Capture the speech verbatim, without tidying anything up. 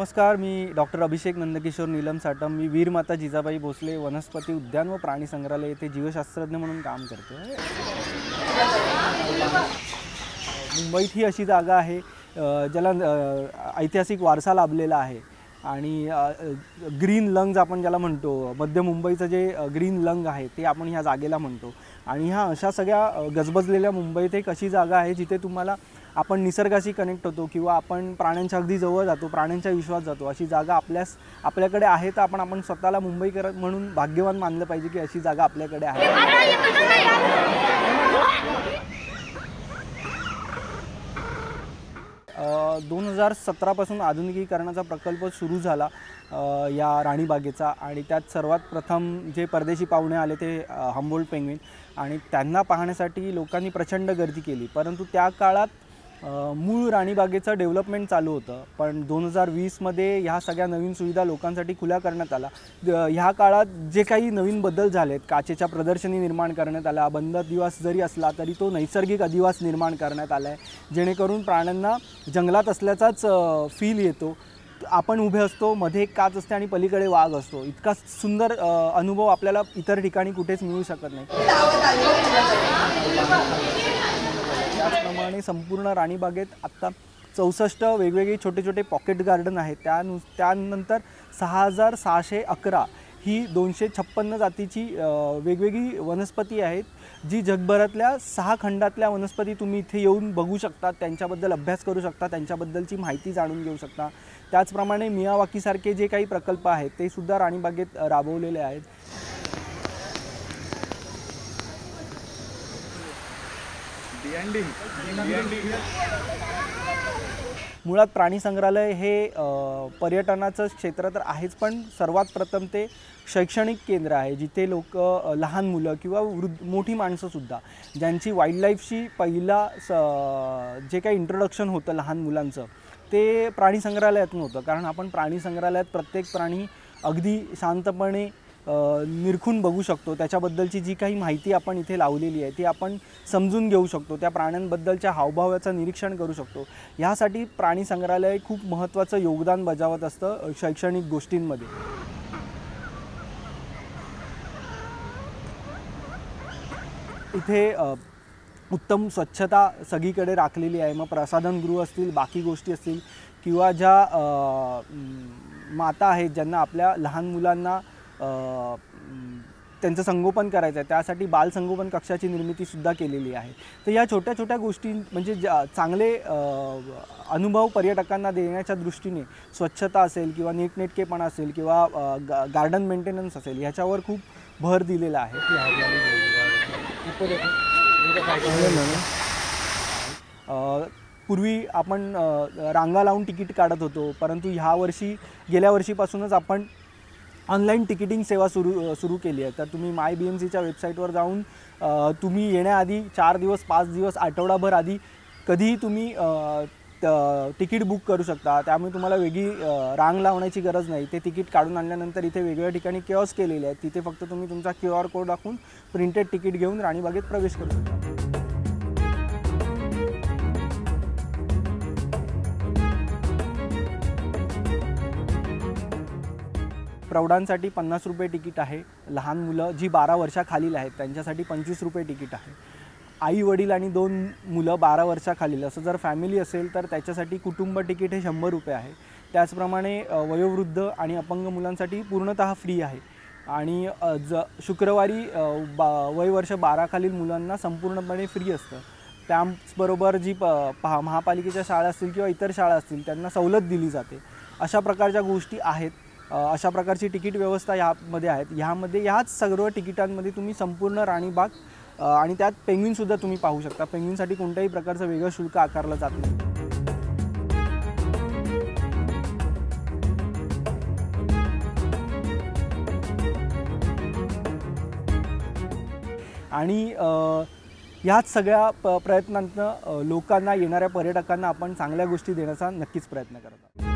नमस्कार, मी डॉक्टर अभिषेक नंदकिशोर नीलम साटम. मी वीरमाता जिजाबाई भोसले वनस्पती उद्यान व प्राणी संग्रहालय येथे जीवशास्त्रज्ञ म्हणून काम करतो. मुंबईत ही अशी जागा आहे ज्याला ऐतिहासिक वारसा लाभलेला आहे आणि ग्रीन लंग्स आपण ज्याला म्हणतो, मध्य मुंबईचं जे ग्रीन लंग आहे ते आपण ह्या जागेला म्हणतो. आणि ह्या अशा सगळ्या गजबजलेल्या मुंबईत एक अशी जागा आहे जिथे तुम्हाला आपण निसर्गाशी कनेक्ट होतो किंवा आपण प्राण्यांच्या अगदी जवळ जातो, प्राण्यांच्या विश्वास जातो. अशी जागा आपल्यास आपल्याकडे आहे, तर आपण आपण स्वतःला मुंबईकर म्हणून भाग्यवान मानलं पाहिजे की अशी जागा आपल्याकडे आहे. दोन हजार सतरापासून आधुनिकीकरणाचा प्रकल्प सुरू झाला या राणीबागेचा आणि त्यात सर्वात प्रथम जे परदेशी पाहुणे आले ते हम्बोल्ट पेंग्विन आणि त्यांना पाहण्यासाठी लोकांनी प्रचंड गर्दी केली. परंतु त्या काळात मूळ राणीबागेचं डेव्हलपमेंट चालू होतं, पण दोन हजार वीसमध्ये ह्या सगळ्या नवीन सुविधा लोकांसाठी खुल्या करण्यात आला. ह्या काळात जे काही नवीन बदल झालेत, काचेच्या प्रदर्शनी निर्माण करण्यात आला, बंद अधिवास जरी असला तरी तो नैसर्गिक अधिवास निर्माण करण्यात आला आहे, जेणेकरून प्राण्यांना जंगलात असल्याचाच फील येतो. आपण उभे असतो, मध्ये एक काच असते आणि पलीकडे वाघ असतो. इतका सुंदर अनुभव आपल्याला इतर ठिकाणी कुठेच मिळू शकत नाही. त्याचप्रमाणे संपूर्ण राणीबागेत आत्ता चौसष्ट वेगवेगळे छोटे छोटे पॉकेट गार्डन आहेत. त्यानु त्यानंतर सहा हजार सहाशे अकरा ही दोनशे छप्पन्न जातीची वेगवेगळी वनस्पती आहेत, जी जगभरातल्या सहा खंडातल्या वनस्पती तुम्ही इथे येऊन बघू शकता, त्यांच्याबद्दल अभ्यास करू शकता, त्यांच्याबद्दलची माहिती जाणून घेऊ शकता. त्याचप्रमाणे मियावाकीसारखे जे काही प्रकल्प आहेत ते सुद्धा राणीबागेत राबवलेले आहेत. मुळात प्राणी संग्रहालय हे पर्यटनाचं क्षेत्र तर आहेच, पण सर्वात प्रथम ते शैक्षणिक केंद्र आहे, जिथे लोक लहान मुलं किंवा वृद्ध मोठी माणसंसुद्धा ज्यांची वाईल्डलाईफशी पहिला स जे काही इंट्रोडक्शन होतं लहान मुलांचं ते प्राणी संग्रहालयातून होतं. कारण आपण प्राणी संग्रहालयात प्रत्येक प्राणी अगदी शांतपणे निरखून बघू शकतो, त्याच्याबद्दलची जी काही माहिती आपण इथे लावलेली आहे ती आपण समजून घेऊ शकतो, त्या प्राण्यांबद्दलच्या हावभावाचं निरीक्षण करू शकतो. ह्यासाठी प्राणी संग्रहालय खूप महत्त्वाचं योगदान बजावत असतं शैक्षणिक गोष्टींमध्ये. इथे उत्तम स्वच्छता सगळीकडे राखलेली आहे. मग प्रसाधनगृह असतील, बाकी गोष्टी असतील किंवा ज्या माता आहेत ज्यांना आपल्या लहान मुलांना त्यांचं संगोपन करायचं आहे, त्यासाठी बालसंगोपन कक्षाची निर्मितीसुद्धा केलेली आहे. तर या छोट्या छोट्या गोष्टी म्हणजे ज्या चांगले अनुभव पर्यटकांना देण्याच्या दृष्टीने स्वच्छता असेल किंवा नीटनेटकेपणा असेल किंवा गार्डन मेंटेनन्स असेल ह्याच्यावर खूप भर दिलेला आहे. पूर्वी आपण रांगा लावून तिकीट काढत होतो, परंतु ह्या वर्षी गेल्या वर्षीपासूनच आपण ऑनलाईन तिकिटिंग सेवा सुरू सुरू केली आहे. तर तुम्ही माय बी एम सीच्या वेबसाईटवर जाऊन तुम्ही येण्याआधी चार दिवस पाच दिवस आठवडाभर आधी कधीही तुम्ही तिकीट बुक करू शकता. त्यामुळे तुम्हाला वेगळी रांग लावण्याची गरज नाही. ते तिकीट काढून आणल्यानंतर इथे वेगवेगळ्या ठिकाणी किऑस्क केलेले आहेत, तिथे फक्त तुम्ही तुमचा क्यू आर कोड दाखवून प्रिंटेड तिकीट घेऊन राणीबागेत प्रवेश करू शकता. प्रौढांसाठी पन्नास रुपये तिकीट आहे. लहान मुलं जी बारा वर्षाखालील आहेत त्यांच्यासाठी पंचवीस रुपये तिकीट आहे. आई वडील आणि दोन मुलं बारा वर्षाखालील असं जर फॅमिली असेल तर त्याच्यासाठी कुटुंब तिकीट हे शंभर रुपये आहे. त्याचप्रमाणे वयोवृद्ध आणि अपंग मुलांसाठी पूर्णतः फ्री आहे. आणि ज शुक्रवारी बा वय वर्ष बाराखालील मुलांना संपूर्णपणे फ्री असतं. त्याचबरोबर जी प पहा महापालिकेच्या शाळा असतील किंवा इतर शाळा असतील त्यांना सवलत दिली जाते. अशा प्रकारच्या गोष्टी आहेत. अशा प्रकारची तिकीट व्यवस्था यामध्ये आहेत. ह्यामध्ये ह्याच सर्व तिकिटांमध्ये तुम्ही संपूर्ण राणीबाग आणि त्यात पेंग्विनसुद्धा तुम्ही पाहू शकता. पेंग्विनसाठी कोणत्याही प्रकारचं वेगळं शुल्क आकारलं जात नाही. आणि ह्याच सगळ्या प प्रयत्नांतनं लोकांना, येणाऱ्या पर्यटकांना आपण चांगल्या गोष्टी देण्याचा नक्कीच प्रयत्न करत आहोत.